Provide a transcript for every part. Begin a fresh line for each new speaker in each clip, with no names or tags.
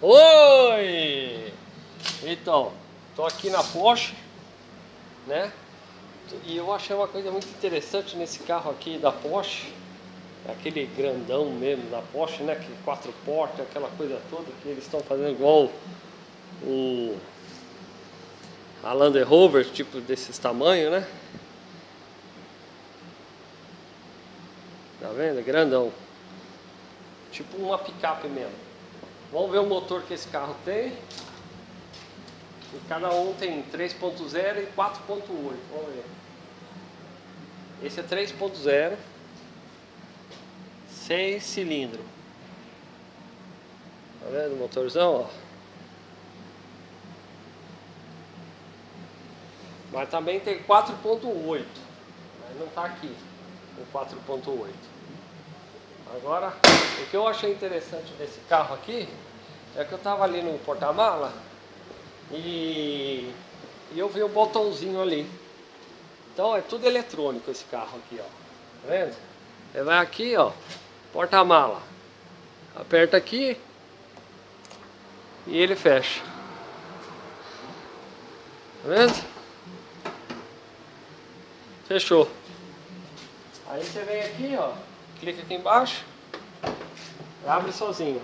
Oi! Então, tô aqui na Porsche, né? E eu achei uma coisa muito interessante nesse carro aqui da Porsche, aquele grandão mesmo da Porsche, né? Que 4 portas, aquela coisa toda que eles estão fazendo igual a Land Rover, tipo desses tamanhos, né? Tá vendo? Grandão. Tipo uma picape mesmo. Vamos ver o motor que esse carro tem. E cada um tem 3.0 e 4.8. Vamos ver. Esse é 3.0. 6 cilindros. Tá vendo o motorzão, ó? Mas também tem 4.8. Mas não tá aqui o 4.8. Agora, o que eu achei interessante desse carro aqui é que eu tava ali no porta-mala e eu vi um botãozinho ali. Então é tudo eletrônico esse carro aqui, ó. Tá vendo? Você vai aqui, ó, porta-mala. Aperta aqui e ele fecha. Tá vendo? Fechou. Aí você vem aqui, ó, clica aqui embaixo, abre sozinho.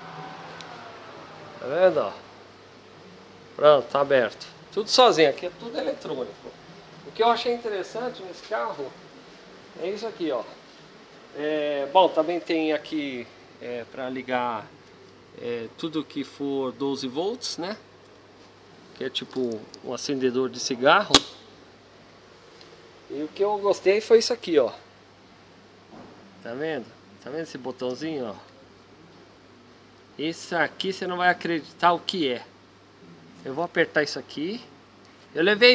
Tá vendo, ó? Pronto, tá aberto. Tudo sozinho, aqui é tudo eletrônico. O que eu achei interessante nesse carro é isso aqui, ó. Bom, também tem aqui para ligar tudo que for 12 volts, né? Que é tipo um acendedor de cigarro. E o que eu gostei foi isso aqui, ó. Tá vendo? Tá vendo esse botãozinho, ó? Esse aqui você não vai acreditar o que é. Eu vou apertar isso aqui. Eu levei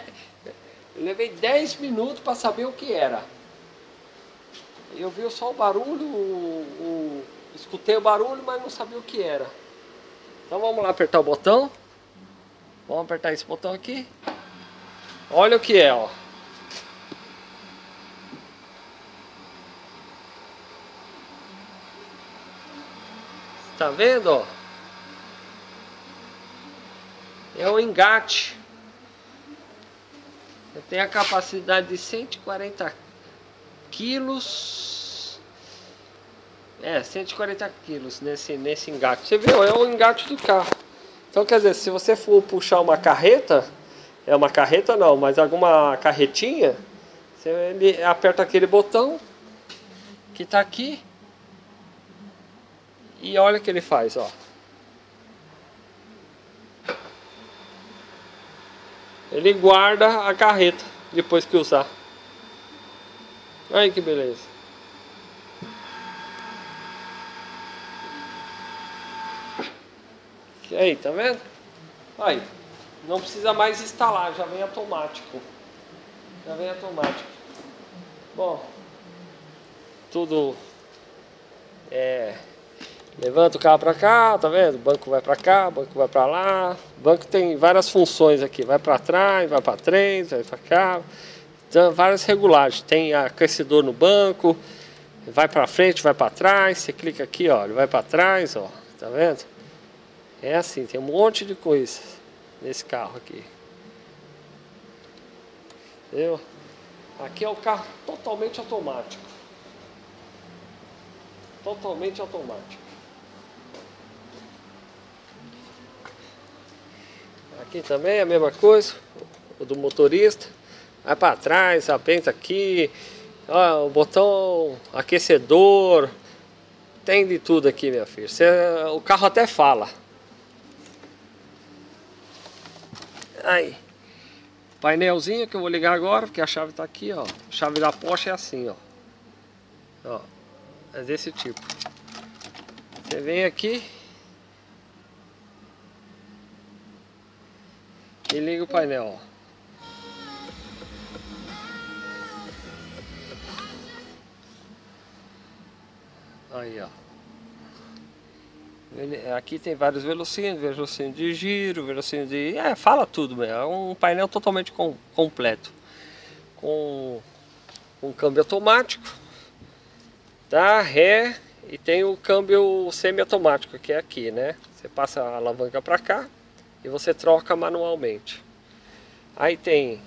10 minutos para saber o que era. Eu vi só o barulho, escutei o barulho, mas não sabia o que era. Então vamos lá apertar o botão. Vamos apertar esse botão aqui. Olha o que é, ó. Tá vendo, ó? É um engate. Tem a capacidade de 140 quilos. 140 quilos nesse engate. Você viu? É o engate do carro. Então quer dizer, se você for puxar uma carreta, uma carreta não, mas alguma carretinha, ele aperta aquele botão que tá aqui. E olha o que ele faz, ó. Ele guarda a carreta depois que usar. Olha que beleza. E aí, tá vendo? Aí, não precisa mais instalar, já vem automático. Já vem automático. Bom, tudo levanta o carro para cá, tá vendo? O banco vai para cá, o banco vai para lá. O banco tem várias funções aqui, vai para trás, vai para frente, vai para cá. Então, várias regulagens. Tem aquecedor no banco, vai para frente, vai para trás. Você clica aqui, ó, ele vai para trás, ó. Tá vendo? É assim, tem um monte de coisa nesse carro aqui. Entendeu? Aqui é o carro totalmente automático. Totalmente automático. Aqui também é a mesma coisa, o do motorista. Vai para trás, aperta aqui, ó, o botão aquecedor, tem de tudo aqui, minha filha. O carro até fala. Aí, painelzinho que eu vou ligar agora, porque a chave tá aqui, ó. A chave da Porsche é assim, ó. Ó, é desse tipo. Você vem aqui e liga o painel, ó. Aí, ó. Aqui tem vários velocímetros de giro, velocímetro de... fala tudo mesmo. É um painel totalmente completo. Com câmbio automático. Tá? Ré e tem o câmbio semiautomático, que é aqui, né? Você passa a alavanca para cá e você troca manualmente. Aí tem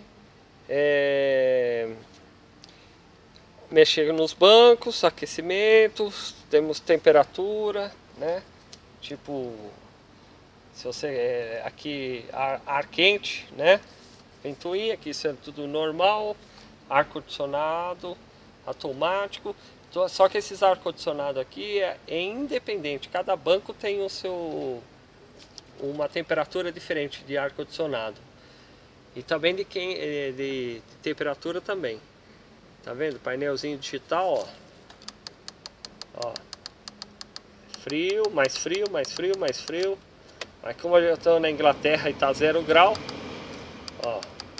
mexer nos bancos, aquecimentos, temos temperatura, né? Tipo, se você aqui ar quente, né? Ventoinha, aqui isso é tudo normal, ar condicionado, automático. Só que esses ar condicionado aqui é independente. Cada banco tem uma temperatura diferente de ar condicionado. E também de temperatura também. Tá vendo? Painelzinho digital, ó. Frio, mais frio, mais frio, mais frio. Mas como eu estou na Inglaterra e tá 0 grau, ó.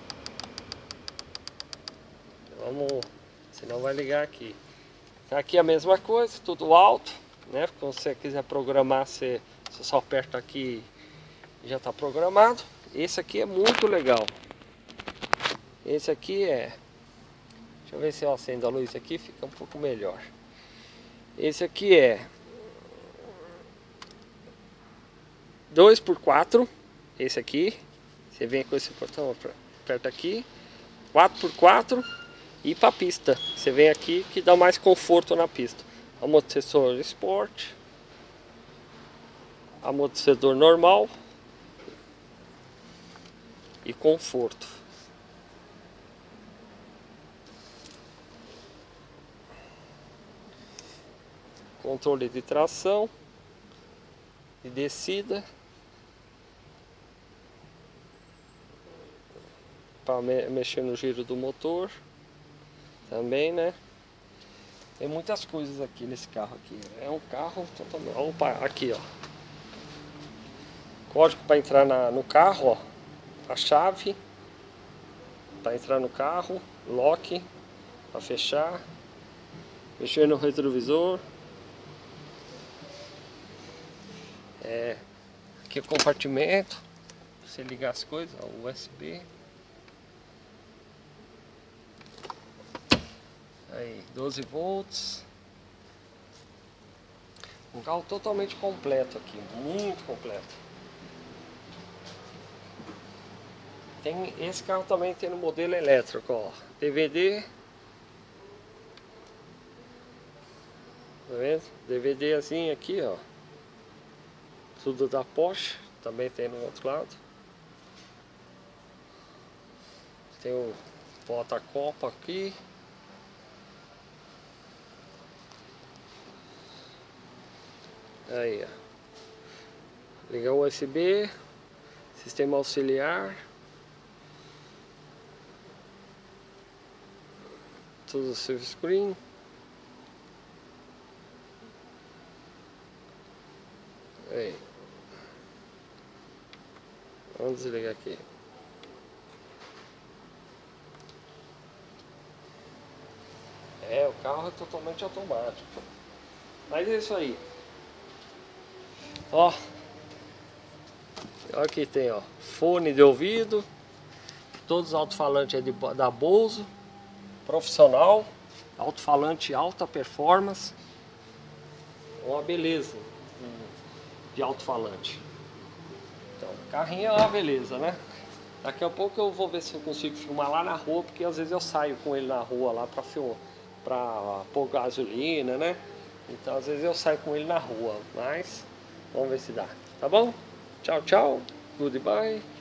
Vamos, senão vai ligar aqui. Aqui é a mesma coisa, tudo alto, né? Quando você quiser programar, você só aperta aqui e já está programado. Esse aqui é muito legal. Esse aqui é... Deixa eu ver se eu acendo a luz aqui, fica um pouco melhor. Esse aqui é 2x4, esse aqui. Você vem com esse botão, aperta aqui. 4x4 e para pista. Você vem aqui que dá mais conforto na pista. Amortecedor Sport, amortecedor normal e conforto. Controle de tração e descida para mexer no giro do motor também, né? Tem muitas coisas aqui nesse carro aqui. É um carro totalmente... Opa, aqui, ó. Código para entrar no carro, ó. A chave para entrar no carro, lock para fechar, mexer no retrovisor. Aqui é o compartimento, pra você ligar as coisas, ó, USB. Aí, 12 volts. Um carro totalmente completo aqui, muito completo. Esse carro também tem no modelo elétrico, ó. DVD. Tá vendo? DVD assim aqui, ó. Tudo da Porsche, também tem no outro lado. Tem o porta-copa aqui. Aí, ó. Ligar o USB, sistema auxiliar. Tudo silver screen. Aí. Vamos desligar aqui. O carro é totalmente automático. Mas é isso aí. Ó. Aqui tem, ó, fone de ouvido. Todos os alto-falantes é da Bose. Profissional. Alto-falante alta performance. Uma beleza de alto-falante. Então, o carrinho é uma beleza, né? Daqui a pouco eu vou ver se eu consigo filmar lá na rua, porque às vezes eu saio com ele na rua lá pra pôr gasolina, né? Então às vezes eu saio com ele na rua, mas vamos ver se dá, tá bom? Tchau, tchau, goodbye.